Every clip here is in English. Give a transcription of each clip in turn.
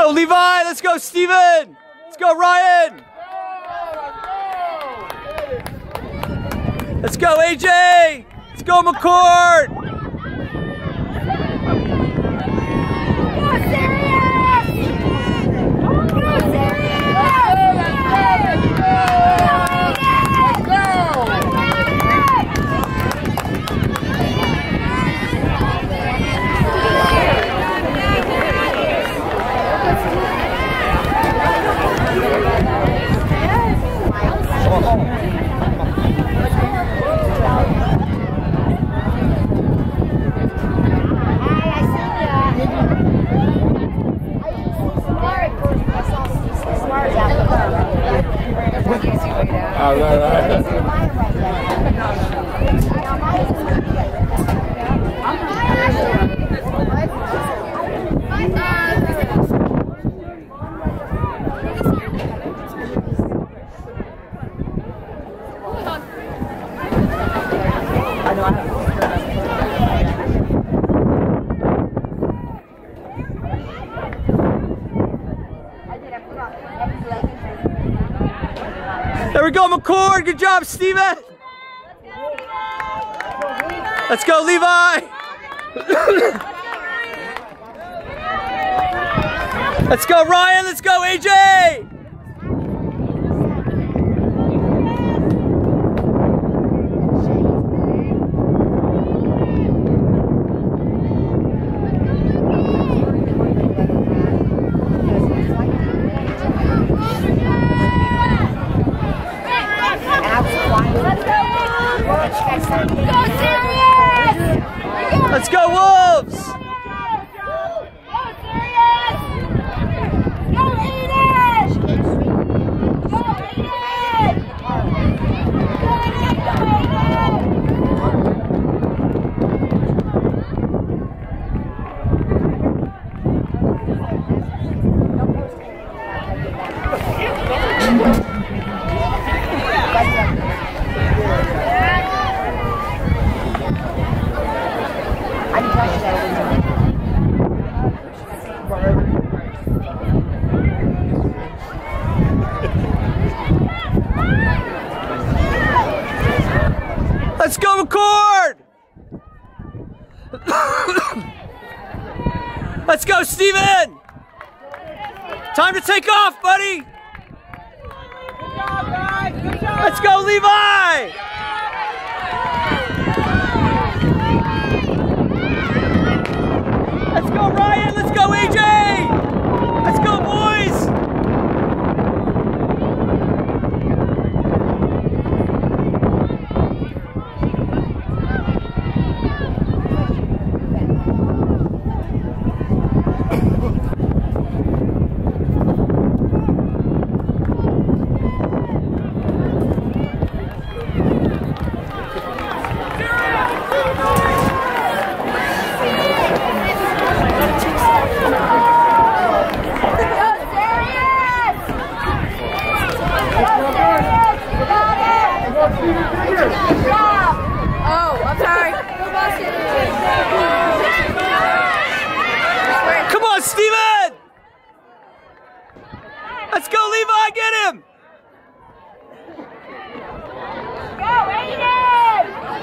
go Levi, let's go Steven, let's go Ryan. Let's go AJ, let's go McCord. There we go, McCord. Good job, Steven. Let's go, Levi. Let's go, Ryan. Let's go, AJ. Let's go Wolves! Go Sirius! Go Eden! Go Eden! Let's go, McCord! Let's go, Steven! Time to take off, buddy! Good job, guys! Good job! Let's go, Levi! Let's go, Ryan! Let's go, AJ! Let's go, boys! Oh, I'm sorry. Come on, Steven! Let's go, Levi, get him! Go, Aiden!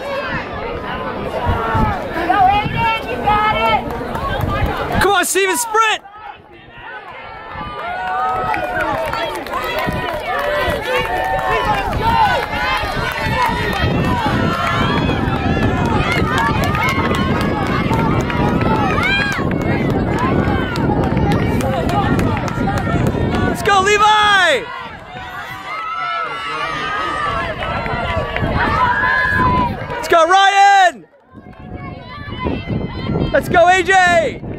Go, Aiden, you got it! Come on, Steven, sprint! Let's go, Levi! Let's go, Ryan! Let's go, AJ!